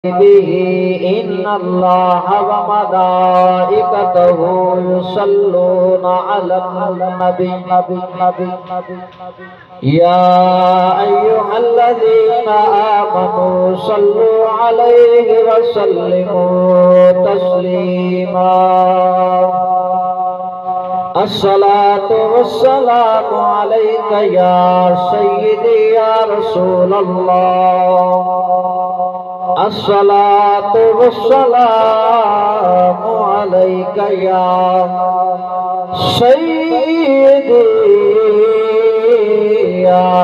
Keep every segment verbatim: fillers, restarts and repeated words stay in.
إن الله وملائكته يصلون على النبي يا أيها الذين آمنوا صلوا عليه وسلموا تسليما الصلاة والسلام عليك يا سيدي يا رسول الله الصلاة والسلام عليك يا سيدي يا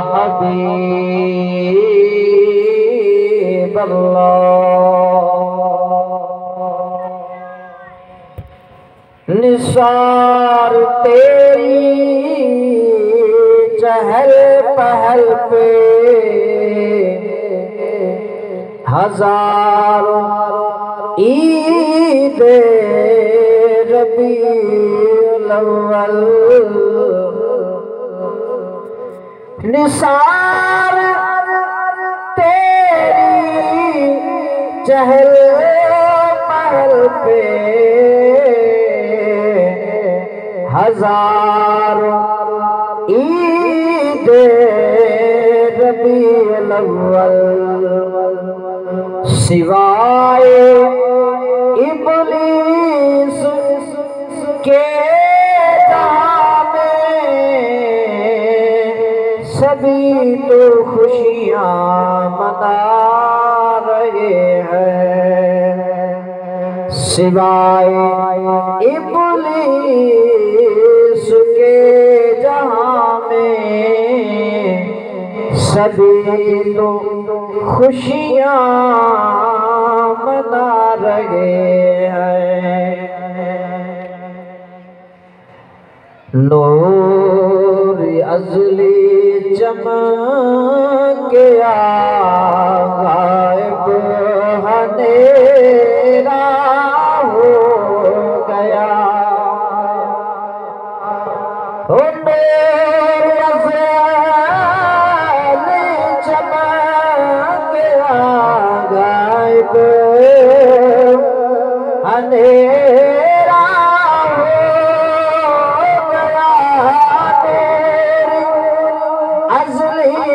حبيب الله نثار تیری چہل پہل پہ ہزار عید ربیع الاول نثار تیری چہل پہل پہ ہزار عید ربیع الاول سوائے ابلیس کے جہاں میں سبھی تو خوشیاں منا رہے ہیں سوائے ابلیس کے جہاں میں سبھی تو خوشیاں منا رہے ہیں نور ازلی چمکیا غائب اندھیرا ہو گیا نور اندھیرا ہو گیا تیری ازلی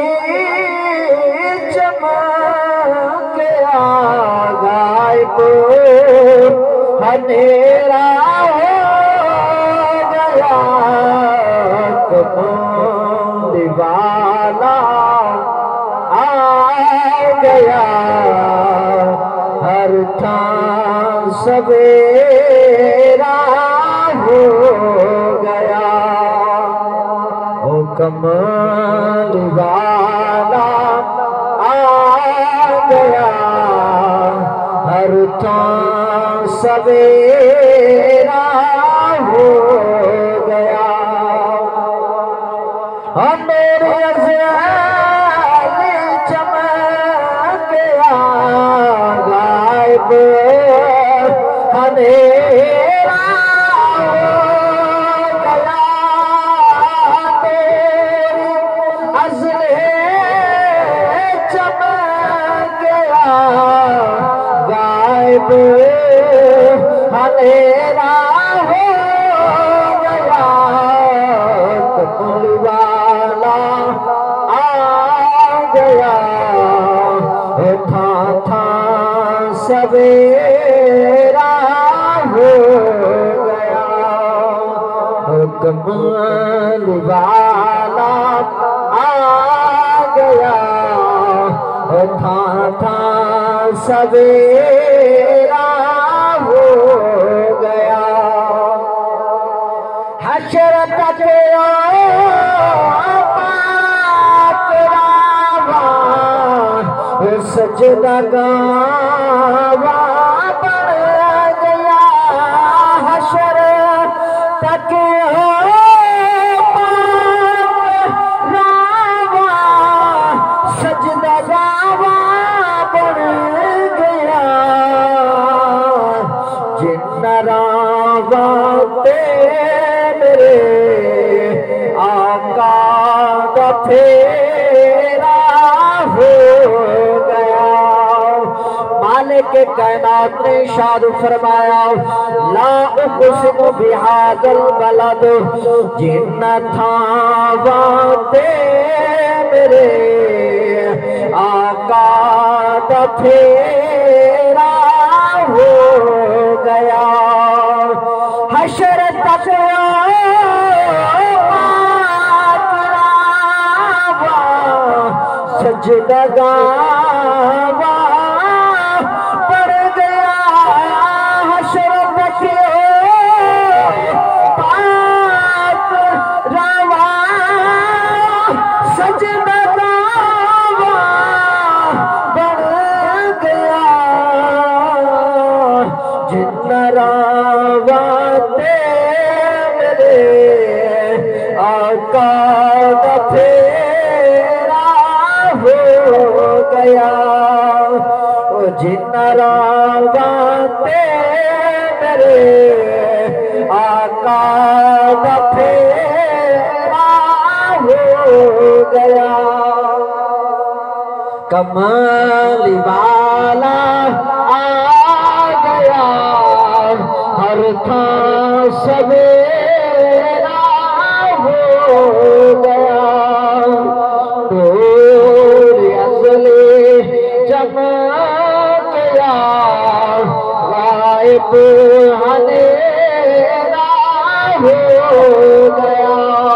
چمکیا غائب اندھیرا ہو گیا کمال والا آ گیا ہر تھان سویرا ہو گیا او کمال والا آ گیا ہر تھان سویرا ہو گیا میرے ازلی چمکیا غائب اندھیرا ہو گیا تیری ازلی چمکیا غائب اندھیرا ہو گیا کمال والا آ گیا تھا تھا سویرا ہو گیا کمال والا آ گیا تھا تھا سویرا ہو گیا حشر تک سجدہ گواہ بن گیا حشر تک سجدہ گواہ بن گیا جن راواں میرے آقا کا پھیرا ہو گیا مالک کائنات نے ارشاد فرمایا لا اقسم بہذا البلد جن تھا دے میرے آقا دا پھیرا ہو گیا حشر تک سجدہ گاوا پڑ گیا حشر تک پاک روا سجدہ گاوا پڑ گیا جتنا راوا تیرے آقا دا پھیرا ہو گیا جن راوا تیرے آقا دا پھیرا ہو گیا کمال والا آ گیا ہر تھا سویرا ہو گیا غائب اندھیرا ہو گیا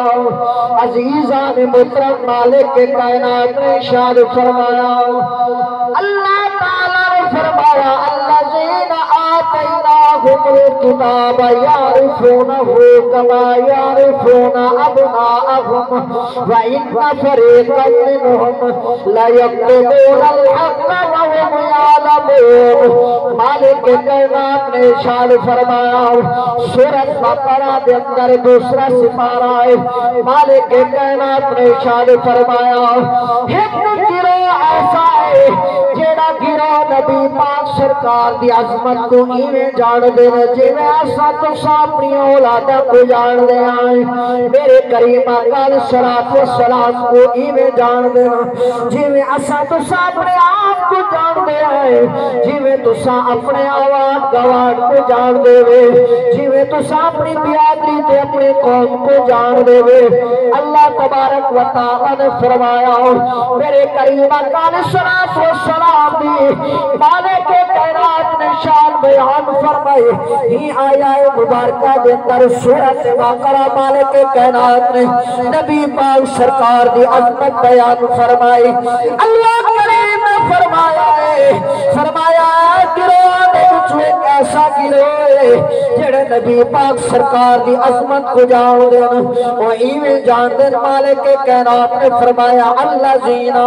عزیزان محترم مالک کائنات نے ارشاد فرمایا اللہ تعالیٰ نے فرمایا الذین آتیناہم الکتاب یعرفونہ کما یعرفون ابناءہم وَإِنَّ فَرِیقًا مِّنْهُمْ لَیَکْتُمُونَ الْحَقَّ وَهُمْ یعلمون مالک کائنات نے ارشاد فرمایا سورۃ بقرہ کے اندر دوسرا سپارہ ہے مالک کائنات نے ارشاد فرمایا ایک گروہ ایسا ہے جیڑا گروہ نبی پاک سرکار دی عظمت کو ایویں جان دے جویں ایسا تو اپنی اولاداں کو جان دے آئے میرے کریم آقا علیہ الصلوۃ والسلام کو ایویں جان دے جویں ایسا تو اپنے آپ کو جان دے آئے جویں تو اپنے آواز گواڈ کو جان دے وے جویں تو اپنی بیادری تے اپنے قوم کو جان دے وے اللہ تبارک و تعالی نے فرمایا میرے کریم آقا علیہ الصلوۃ والسلام دی مالک کائنات نے شان بیان فرمائے ہی آیا ہے مبارکہ دے اندر سورۃ بقرہ مالک کائنات نے نبی پاک سرکار دی عظمت بیان فرمائی اللہ کریم نے فرمایا ہے فرمایا گروہ نے جو ایک ایسا گروہ ہے جڑے نبی پاک سرکار دی عظمت کو جان دین وہ ایویں جان دین مالک کائنات نے فرمایا الذین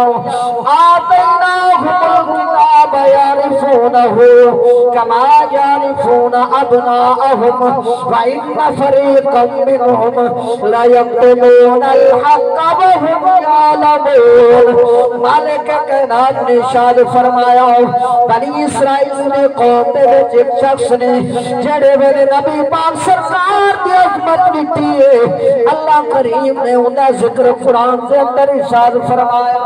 آتیناہم الکتاب یعرفونہ کما یعرفون ابناءہم وَإِنَّ فَرِیقًا مِّنْهُمْ لَیَکْتُمُونَ الْحَقَّ وَهُمْ یعلمون مالک کائنات نے ارشاد فرمایا بنی اسرائیل نے قوم دے وچ ایک شخص نے جڑے ویلے نبی پاک سرکار دی عظمت دتی ہے اللہ کریم نے اوندا ذکر قرآن دے اندر ارشاد فرمایا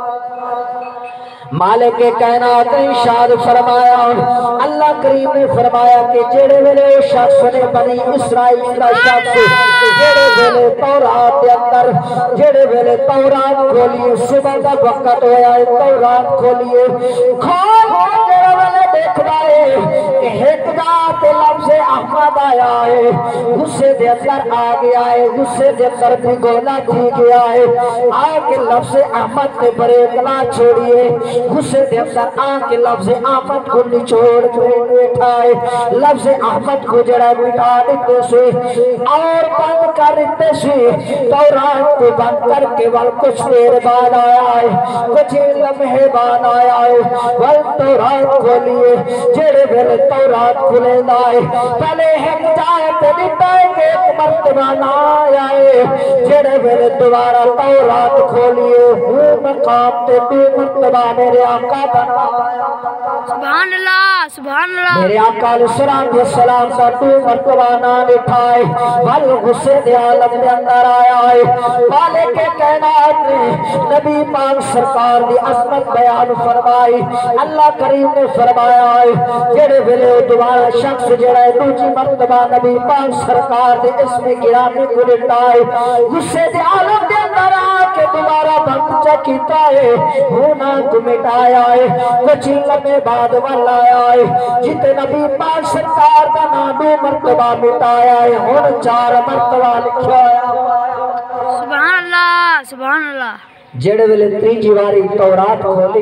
مالک کائنات نے ارشاد فرمایا اللہ کریم نے فرمایا کہ جڑے ویلے شخص نے بنی اسرائیل کا شخص جڑے ویلے تورات دے اندر جڑے ویلے تورات کھولی صبح دا وقت ہویا ہے تورات کھولیے کھول جڑے ویلے دیکھدا ہے کہ ایک ذات لفظ احمد آیا ہے غصے دے اندر آ گیا ہے غصے دے اندر بھی گولا تھی گیا ہے آئے کہ لفظ احمد نے بریک نہ چھوڑیے غصے دے اندر آ کے لفظ احمد کو نچوڑ کے بیٹھا ہے لفظ احمد کو جڑا مٹا دیتے سے اور بند کر دیتے سے تورات کو بند کر کے ول کچھ دیر بعد آیا ہے کچھ لمحے بعد آیا ہے ول تورات کھولیے جڑے ویلے تورات کھلے دائے پہلے ہدایت دیتا ہے کہ ایک مرتبہ نہ آیا ہے جڑے ویلے دوبارہ تورات کھولیے وہ مقام تے بھی مرتبہ میرے آقا بنا سبحان اللہ سبحان اللہ میرے آقا علیہ السلام و سلام کا تو مرتبہ نہ اٹھائے بل غصے دے عالم دے اندر آیا ہے مالک کائنات نے نبی پاک سرکار دی عظمت بیان فرمائی اللہ کریم نے فرمایا ہے جڑے ویلے دوبارہ شخص جڑا ہے دوجی مرتبہ نبی پاک سرکار دے اسم گرامی کو لٹائے غصے دے عالم دے اندر آ کے دوبارہ بند چا کیتا ہے ہونا کو مٹایا ہے کچھ لمحے بعد والا آیا ہے جتے نبی پاک سرکار دا نام دو مرتبہ مٹایا ہے ہن چار مرتبہ لکھا ہے سبحان اللہ سبحان اللہ جڑے ویلے تیجی واری تورات کھولی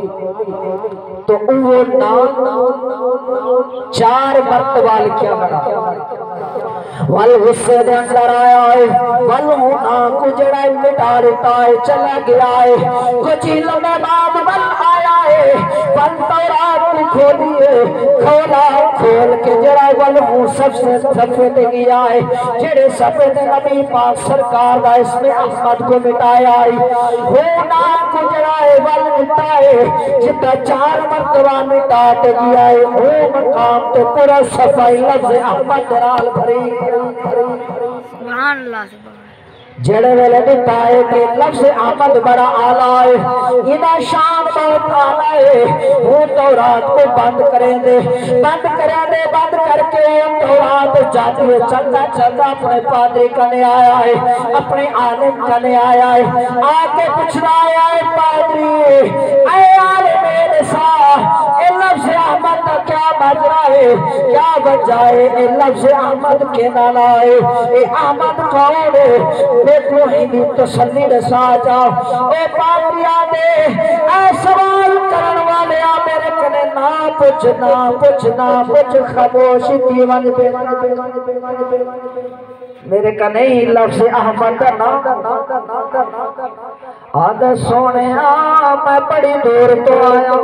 تو وہ نام چار مرتبہ لکھا بڑا والغصے دے اندر آیا ہے والہونا کو جڑا مٹا دیتا ہے چلا گیا ہے کچھ لمحے بعد بل آیا ہے ول تورات کو کھولیے کھولا کھول کے جڑا والہو سب سے صفحے دے گیا ہے جڑے صفحے دے نبی پاک سرکار دا اس میں احمد کو مٹایا ہے ہونا کو جڑا ہے ول مٹا ہے جتا چار مرتبہ مٹا تے گیا ہے وہ مقام تو پورا صفائی لفظ احمد رال بھری سبحان اللہ سبحان جڑے ویلے مٹائے کہ لفظ احمد بڑا آلہ ہے انہا شان بہت آلہ ہے وہ تورات کو بند کریں دے بند کریں دے بند کر کے تورات جاتی ہے چلتا چلتا اپنے پادری کنے آیا ہے اپنے عالم کنے آیا ہے آگے پوچھنا آیا ہے پادری اے عالم نساء اے لفظ احمد کا کیا مجرا ہے کیا وجہ ہے اے لفظ احمد کے نالا ہے اے احمد کون ہے دیکھو ہی بھی تسلی رسا جاؤ اے پادریا دے اے سوال کرن والے آ میرے کنے نا پوچھ نا پوچھ نا پوچھ خاموشی دیوان پہ میرے کا نہیں لفظ احمد نا آدھا سونے آ میں بڑی دور تو آیا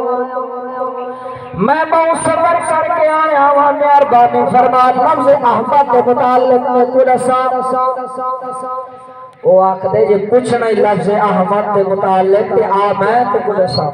میں بہت سفر کر کے آیا ہوں مہربانی فرما لفظ احمد کے متعلق میں کل سا وہ آکھ دے جی پوچھنا ہی لفظ احمد کے متعلق کہ آ میں تو کل سا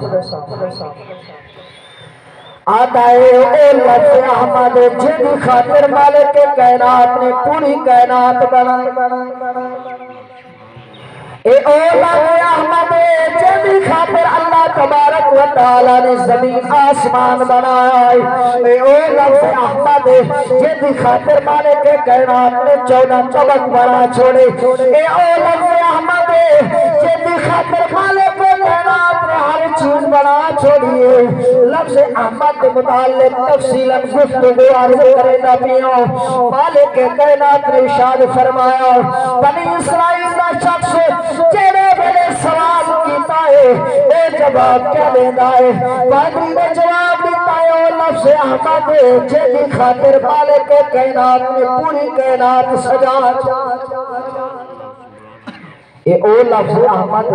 آتا ہے اے لفظ احمد جن خاطر مالک کائنات نے پوری کائنات بنائی اے اولا احمد جن خاطر اللہ تبارک و تعالی نے زمین آسمان بنایا اے اولا احمد جن خاطر مالک کائنات نے چودہ طبق بنا چھوڑے اے اولا احمد جن خاطر مالک کائنات نے ہر چیز بنا چھوڑیے لفظ احمد متعلق تفصیلا گفتگو عرض کرے نبیوں مالک کائنات نے ارشاد فرمایا بنی اسرائیل کا شخص جڑے بڑے سوال کیتا ہے اے جواب کیا دینا ہے پادری نے جواب دیتا ہے او لفظ احمد جن خاطر مالک کائنات نے پوری کائنات سجا اے او لفظ احمد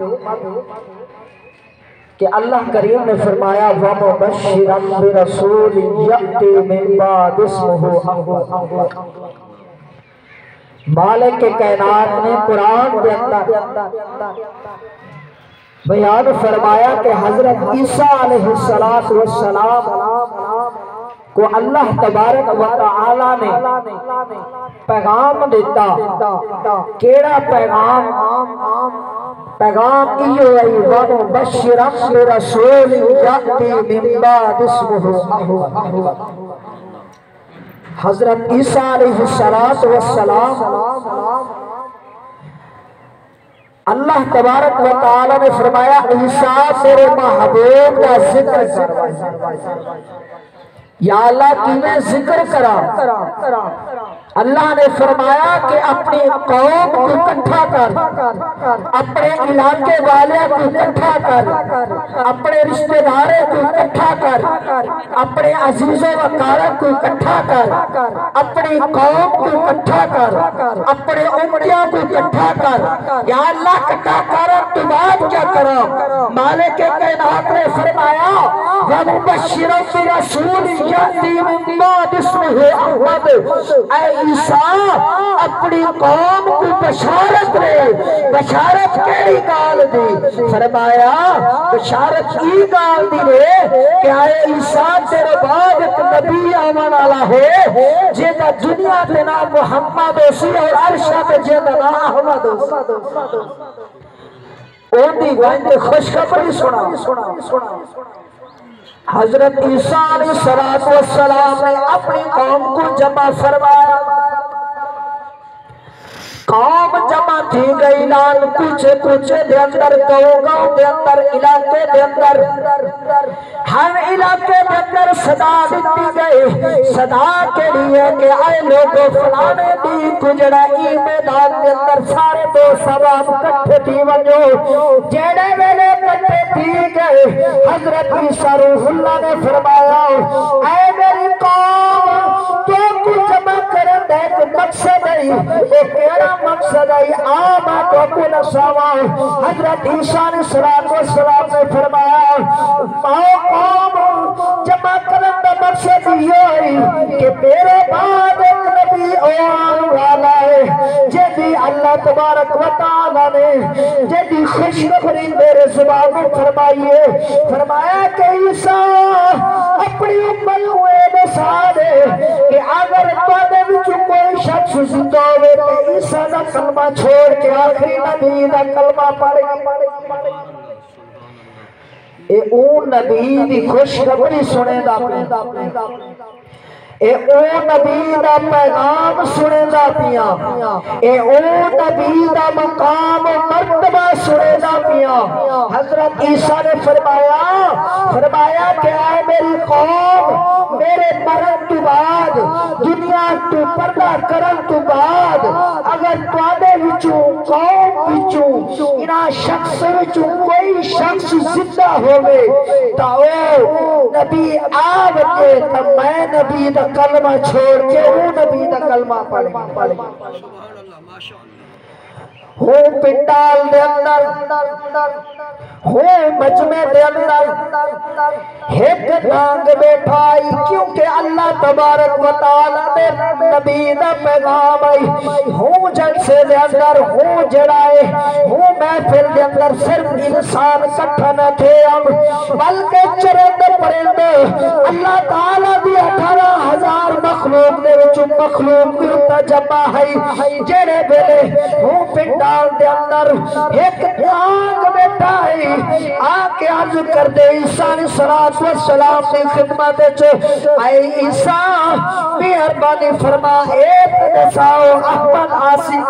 کہ اللہ کریم نے فرمایا وَمُبَشِّرًا بِرَسُولٍ يَأْتِي مِن بَعْدِ اسْمُهُ أَحْمَدُ مالک کائنات نے قرآن کے اندر بیان فرمایا کہ حضرت عیسیٰ علیہ السلام کو اللہ تبارک و تعالی نے پیغام دیتا کیڑا پیغام پیغام ایو ای وَمُبَشِّرًا بِرَسُولٍ يَأْتِي مِن بَعْدِ اسْمُهُ أَحْمَدُ حضرت عیسیٰ علیہ السلام اللہ تبارک و تعالی نے فرمایا عیسیٰ تیرے محبوب کا ذکر کر یا اللہ کی میں ذکر کرا اللہ نے فرمایا کہ اپنی قوم کو اکٹھا کر اپنے علاقے والے کو اکٹھا کر اپنے رشتہ داروں کو اکٹھا کر اپنے عزیز و اقارب کو اکٹھا کر اپنی قوم کو اکٹھا کر اپنے امتیاں کو اکٹھا کر یا اللہ اکٹھا کر تو بات کیا کرو مالک کائنات نے فرمایا وَمُبَشِّرًا بِرَسُولٍ يَأْتِي مِن بَعْدِ اسْمِهِ أَحْمَدُ اے عیسیٰ اپنی قوم کو بشارت دے بشارت کیڑی گال دی فرمایا بشارت کی گال دی رے کہ اے عیسیٰ تیرے بعد ایک نبی آمان والا ہے جیدہ دنیا تے نام محمد اسی اور عرشہ تے جیدہ نام احمد اسی اون دی گوائن تے خوشخبری سنا حضرت عیسیٰ علیہ السلام نے اپنی قوم کو جمع فرمایا قوم جمع تھی گئی نال کچھ کچھ دے اندر گاؤں گاؤں دے اندر علاقے دے اندر ہر علاقے دے اندر صدا دیتی گئی صدا کے لیے کہ آئے لوگوں فلانے دی کجڑا ای میدان دے اندر سارے دو سباب کٹھے تھی وجو جیڑے ویلے کٹھے تھی گئے حضرت عیسیٰ روح اللہ نے فرمایا اے میری قوم تو کچھ جمع کرن دے کہ مقصد ہے ایک ایرا مقصد ہے آمہ تو کن سوا حضرت عیسیٰ علیہ السلام نے فرمایا آؤ قوم جمع کرن دا مقصد یہ ہے کہ میرے بعد ایک نبی آن والا ہے جیدی اللہ تبارک و تعالی نے جیدی خوشخبری میرے زبان میں فرمائیے فرمایا کہ عیسیٰ اپنی امت ہوئے بسانے کہ اگر تواڈے وچ کوئی شخص زندہ ہوئے تو عیسیٰ دا کلمہ چھوڑ کے آخری نبی دا کلمہ پڑھے اے اون نبی دی خوشخبری سنے دا اے او نبی دا پیغام سنے دا پیا اے او نبی دا مقام و مرتبہ سنے دا پیا حضرت عیسیٰ نے فرمایا فرمایا کہ آئے میری قوم میرے مرن تو بعد دنیا تو پردہ کرن تو بعد اگر توادے وچوں قوم وچوں انہا شخص وچوں کوئی شخص زندہ ہوئے تا او نبی آوکے تا میں نبی دا کلمہ چھوڑ کے او نبی دا کلمہ پڑھیں ہو پنڈال دے اندر ہو مجمع دے اندر ایک ٹانگ بیٹھائی کیونکہ اللہ تبارک و تعالی نے نبی دا پیغام آئی ہوں جلسے دے اندر ہوں جڑائے ہوں محفل دے اندر صرف انسان کٹھا نہ تھے ہم بلکہ چرند پرند اللہ تعالی دی اٹھارہ ہزار مخلوق دے وچوں مخلوق بھی جمع ہے جڑے بیلے ہوں پنڈال دے اندر ایک ٹانگ بیٹھائی آکے عرض کر دے عیسیٰ علیہ السلام کی خدمت چھو اے عیسیٰ مہربانی فرما اے تنساؤ احمد آسی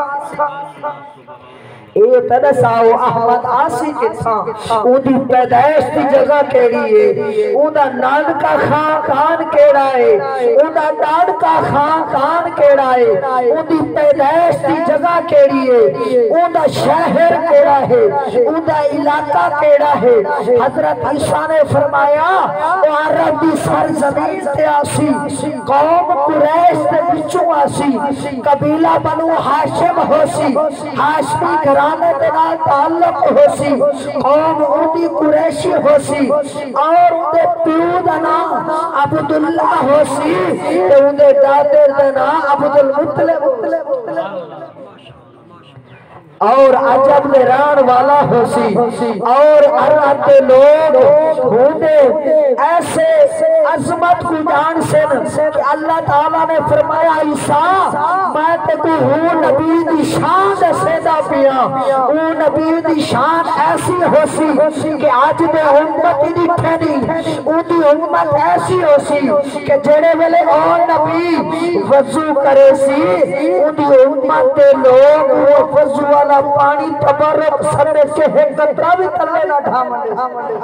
اے تنساؤ احمد آسی کے تھا او دی پیدائش دی جگہ کیڑی ہے او دا نان کا خان خان کیڑا ہے او دا ڈاڑ کا خان خان کیڑا ہے او دی پیدائش دی جگہ کیڑی ہے او دا شہر کیڑا ہے او دا علاقہ کیڑا ہے حضرت عیسیٰ نے فرمایا او عرب دی سرزمین تے آسی قوم قریش تے بچوں آسی قبیلہ بنو ہاشم ہوسی ہاشمی گھرانے دے نال تعلق ہوسی قوم اونی قریشی ہوسی اور اندے پیو دا نام عبداللہ ہوسی تے اندے دادر دا نام عبدالمطلب اور عجب نران والا ہوسی اور عرب کے لوگ ہوندے ایسے عظمت کو جان سن کہ اللہ تعالیٰ نے فرمایا عیسیٰ میں تے کو ہوں نبی دی شان سیدہ پیا ہوں نبی دی شان ایسی ہوسی کہ آج دے امت دی ٹھنی ان دی امت ایسی ہوسی کہ جڑے ویلے اور نبی وضو کرے سی ان دی امت دے لوگ وضو والا پانی تبرک سرے کے قطرہ بھی تلے نہ ڈھامنے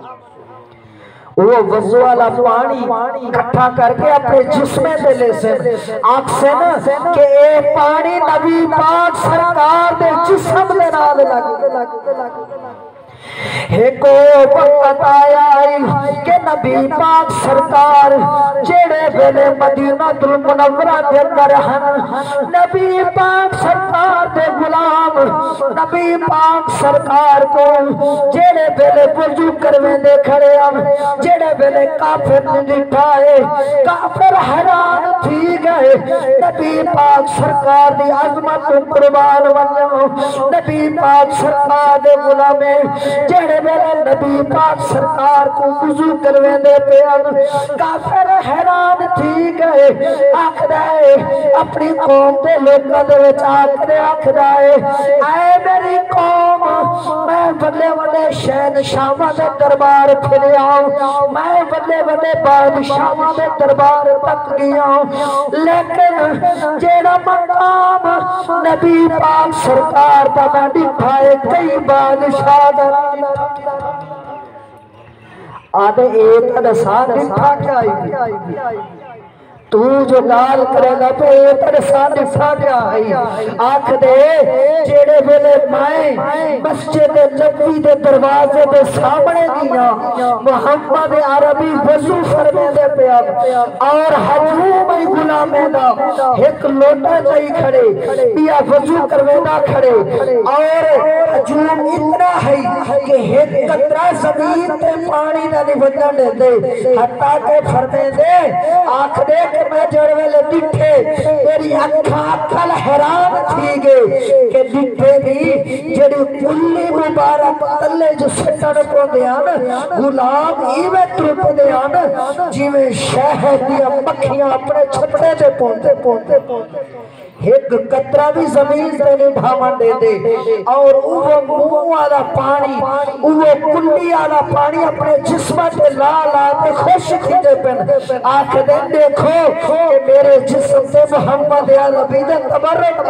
وہ وضو والا پانی کٹھا کر کے اپنے جسمیں دے لے سن آنکھ سے نا کہ اے پانی نبی پاک سرکار دے جسم دے نال لگے ایک وقت آیا کہ نبی پاک سرکار جڑے بلے مدینہ المنورہ دے اندر ہن نبی پاک سرکار دے غلام نبی پاک سرکار کو جڑے بلے وضو کرویں دے کھڑے ہم جڑے بلے کافر نے دکھائے کافر حیران تھی گئے نبی پاک سرکار دی عظمت قربان ونجو نبی پاک سرکار دے غلام جڑے ویلے نبی پاک سرکار کو وضو کرویندے پیان کافر حیران تھی گئے آکھدا ہے اپنی قوم دے لوکاں دے وچ آکھدے آکھدا ہے اے میری قوم میں بڑے بڑے شہنشاہاں دے دربار پھریا میں بڑے بڑے بادشاہاں دے دربار تک گیا لیکن جیڑا مقام نبی پاک سرکار دا میں دکھائے کئی بادشاہ دا آدھے ایک ادسان دکھا کیا آئی تو جو گال کرے گا تو ایک ادسان دکھا کیا آئی آنکھ دے جیڑے ویلے مائیں مسجد نبوی دے دروازے دے سامنے گیا محمد عربی وضو فرمے دے پیا اور ہجوم ای غلامے دا ایک لوٹا جائی کھڑے پیا وضو کروے دا کھڑے اور ہجوم اتنا ہے کہ ایک قطرہ زمین تے پانی نہ نبجن دے دے حتیٰ کہ فرمے دے آنکھ دے کہ میں جڑوے لے ڈٹھے میری اکھا اکھل حیران تھی گے کہ ڈٹھے بھی جڑی کلی مبارک تلے جو سٹن کو دیان غلام ایوے ترپ دیان جیوے شہد دیا مکھیاں اپنے چھپڑے دے پونتے پونتے پونتے ایک قطرہ بھی زمین سے نہیں ڈھامان دے دے اور اوہ منہ والا پانی اوہ کلی والا پانی اپنے جسمہ سے لا لا کے خوش کھیجے پن آنکھ دن دیکھو کہ میرے جسم سے محمد عربی دے تبرک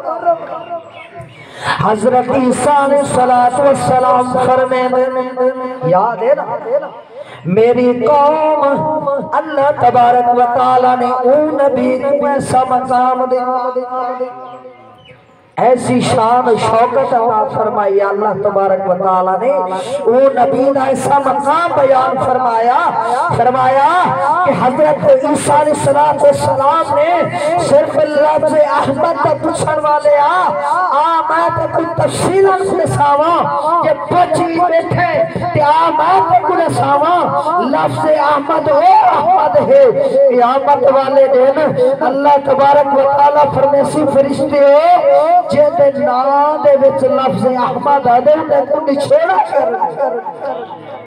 حضرت عیسیٰ علیہ السلام فرمے یاد ہے نا میری قوم اللہ تبارک و تعالی نے اون نبی کو ایسا مقام دیا ایسی شان شوکت عطا فرمائی اللہ تبارک و تعالی نے وہ نبی نے ایسا مقام بیان فرمایا فرمایا کہ حضرت عیسیٰ علیہ السلام نے صرف لفظ احمد کا پوچھن والے آ آ میں تے کوئی تفصیل نساواں کہ بچی بیٹھے تے آ میں تے کوئی نساواں لفظ احمد او احمد ہے قیامت والے دن اللہ تبارک و تعالی فرمیسی فرشتے ہو جیتے نا دے وچ لفظ احمد آدھے تے کو نچھوڑا کر